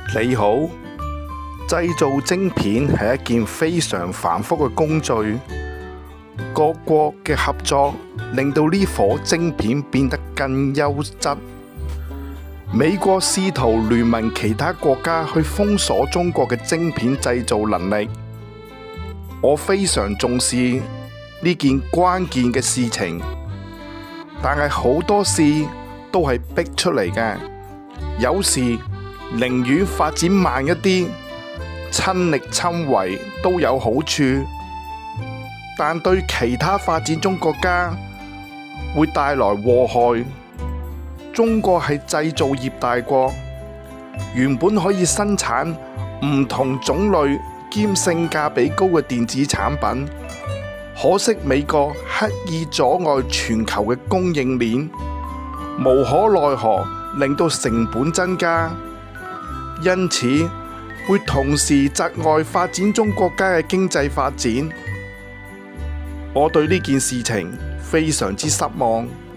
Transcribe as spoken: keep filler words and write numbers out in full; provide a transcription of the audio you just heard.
你好，製造晶片係一件非常繁複嘅工序，各國嘅合作令到呢顆晶片變得更優質。美國試圖聯盟其他國家去封鎖中國嘅晶片製造能力。我非常重視呢件關鍵嘅事情，但係好多事都係逼出嚟嘅。有時寧願發展慢一啲，親力親為都有好處，但對其他發展中國家會帶來禍害。中國係製造業大國，原本可以生產唔同種類兼性價比高嘅電子產品，可惜美國刻意阻礙全球嘅供應鏈，無可奈何令到成本增加，因此會同時窒礙發展中國家嘅經濟發展。我對呢件事情非常之失望。